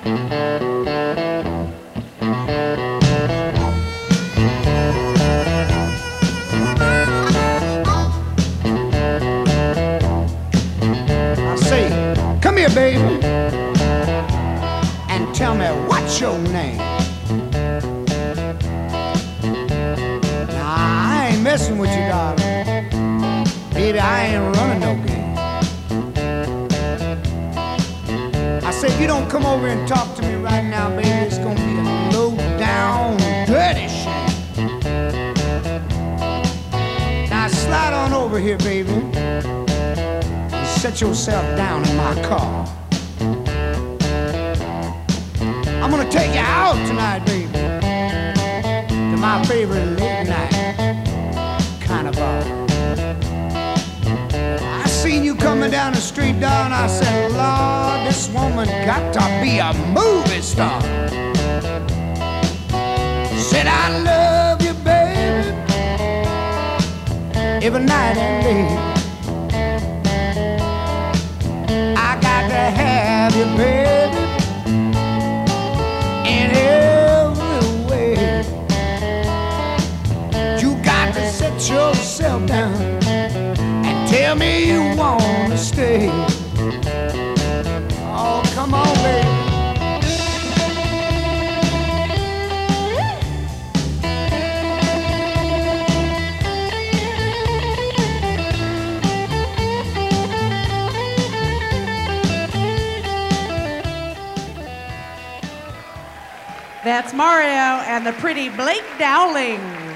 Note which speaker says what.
Speaker 1: I say, come here, baby, and tell me what's your name. Now, I ain't messing with you, darling. Baby, I ain't running no game. I say, if you don't come over and talk to me right now, baby, it's gonna be a low-down, dirty shame. Now, slide on over here, baby, and set yourself down in my car. I'm gonna take you out tonight, baby, to my favorite late night kind of bar. I seen you coming down the street, darling. I said, Lord, this woman got to be a movie star. Said, I love you, baby, every night and day. I got to have you, baby, in every way. You got to set yourself down and tell me you wanna stay. Oh, come on, baby.
Speaker 2: That's Mario and the pretty Blake Dowling.